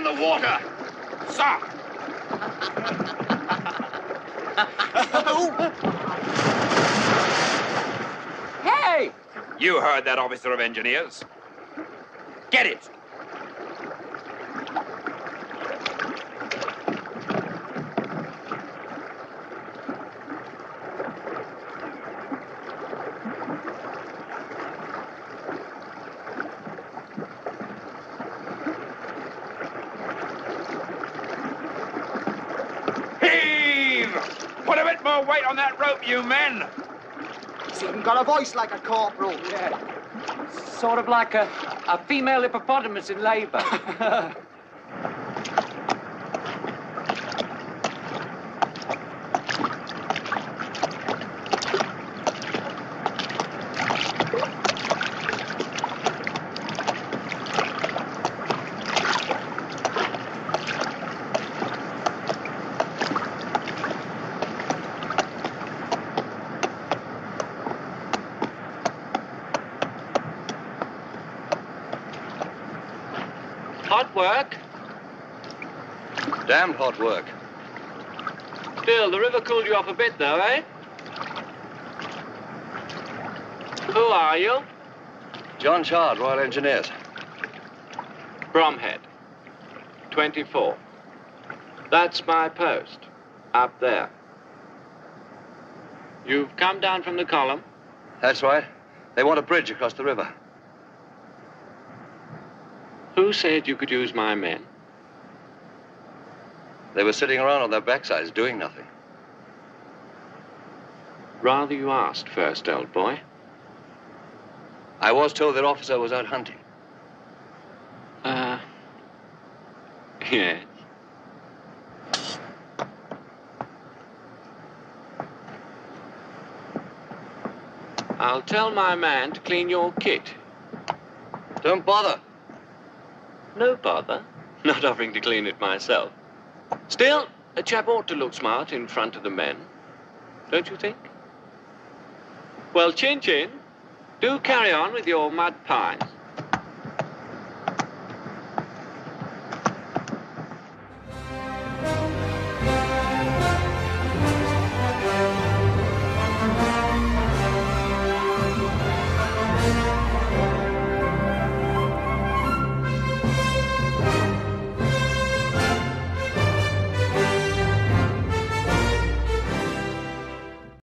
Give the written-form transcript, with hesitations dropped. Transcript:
the water! Sir! Hey! You heard that, officer of engineers. Get it! Heave! Put a bit more weight on that rope, you men! He's even got a voice like a corporal. Yeah. Sort of like a female hippopotamus in labor. Hot work? Damned hot work. Still, the river cooled you off a bit, though, eh? Who are you? John Chard, Royal Engineers. Bromhead. 24. That's my post. Up there. You've come down from the column? That's right. They want a bridge across the river. Who said you could use my men? They were sitting around on their backsides doing nothing. Rather you asked first, old boy. I was told their officer was out hunting. Yes. I'll tell my man to clean your kit. Don't bother. No bother. Not offering to clean it myself. Still, a chap ought to look smart in front of the men. Don't you think? Well, Chin Chin, do carry on with your mud pies.